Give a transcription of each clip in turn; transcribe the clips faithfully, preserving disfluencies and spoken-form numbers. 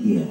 Yeah.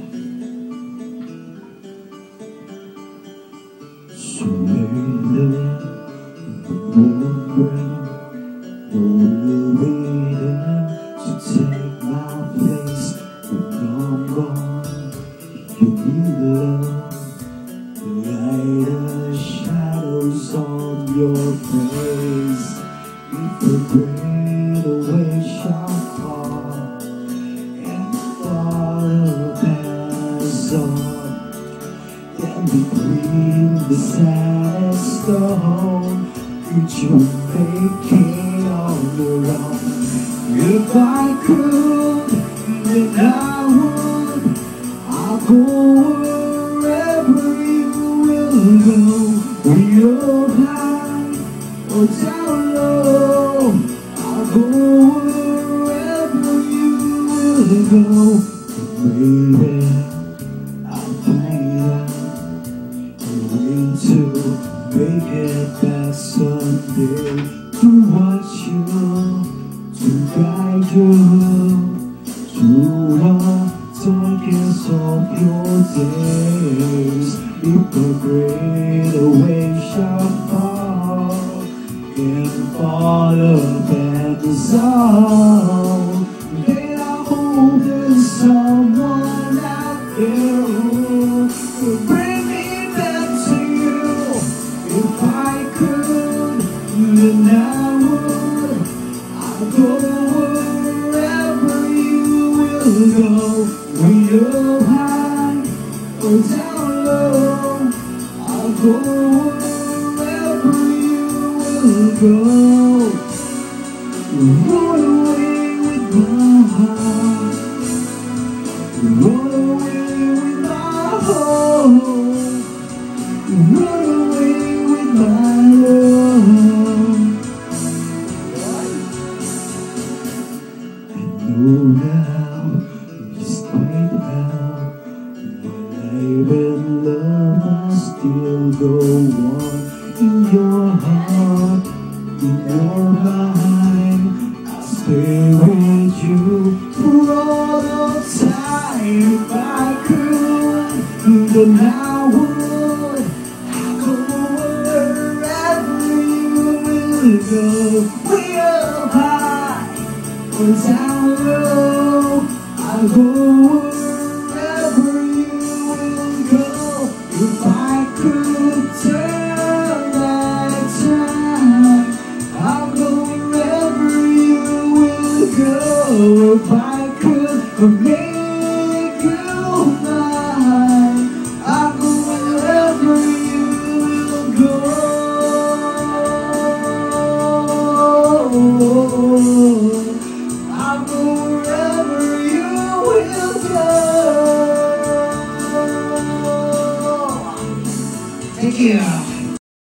So lately, the moment will be there to take my place. When I'm gone, you need love, light the shadows on your face. If the great away shall fall and fall pass on, then between the sad stone, could you make it on your own? If I could, then I would. I'll go wherever you will go. Real high or down low, I'll go wherever you will go. Maybe I'll find out a way to make it back someday. To watch you, to guide you through the darkest of your days. If the great away shall fall and fall upon us all, then I hope there's someone out there who will bring me back to you. If I could, then I would. I'll go wherever you will go. Real high or down low, I'll go wherever you will go. Roll away with my heart, roll away with my home, roll away with my love. I know now just quite how when life and love must still go on. In your heart, in your mind, I'll stay with you for all the time. If I could, then I would. I'll go wherever you will go. We're high or down low, I'll go wherever you will go. If I could turn back time, I'll go wherever you will go. If I could make you mine, I'll go wherever you will go. I'll go wherever you will go. Thank you.